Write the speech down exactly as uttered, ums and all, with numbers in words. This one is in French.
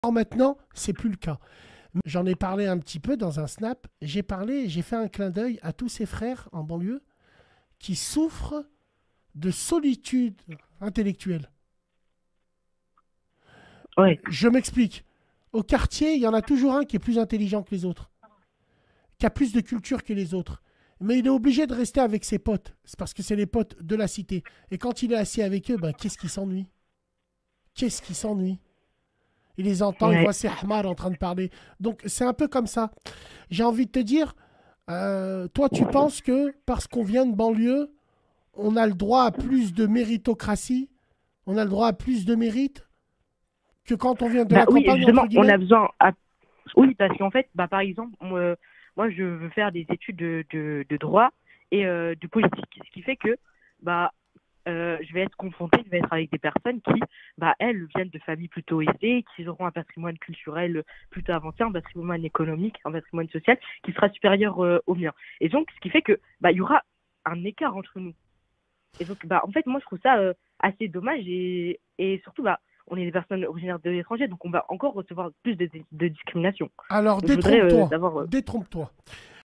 Or, maintenant, c'est plus le cas. J'en ai parlé un petit peu dans un snap. J'ai parlé, j'ai fait un clin d'œil à tous ces frères en banlieue qui souffrent de solitude intellectuelle. Ouais. Je m'explique. Au quartier, il y en a toujours un qui est plus intelligent que les autres, qui a plus de culture que les autres. Mais il est obligé de rester avec ses potes. C'est parce que c'est les potes de la cité. Et quand il est assis avec eux, ben, qu'est-ce qui s'ennuie? Qu'est-ce qui s'ennuie? Il les entend, il Ouais. voit ses hamars en train de parler. Donc c'est un peu comme ça. J'ai envie de te dire, euh, toi tu penses que parce qu'on vient de banlieue, on a le droit à plus de méritocratie, on a le droit à plus de mérite que quand on vient de Bah la oui, campagne, entre justement, on guillemets? a besoin. À... Oui, parce qu'en fait, bah, par exemple, moi, moi, je veux faire des études de, de, de droit et euh, de politique. Ce qui fait que bah, euh, je vais être confrontée, je vais être avec des personnes qui, bah, elles, viennent de familles plutôt aisées, qui auront un patrimoine culturel plutôt avancé, un patrimoine économique, un patrimoine social qui sera supérieur euh, au mien. Et donc, ce qui fait que bah, il y aura un écart entre nous. Et donc, bah, en fait, moi, je trouve ça euh, assez dommage et, et surtout, bah, on est des personnes originaires de l'étranger, donc on va encore recevoir plus de, de, de discrimination. Alors Donc, je voudrais euh, détrompe-toi, savoir. Euh, détrompe-toi.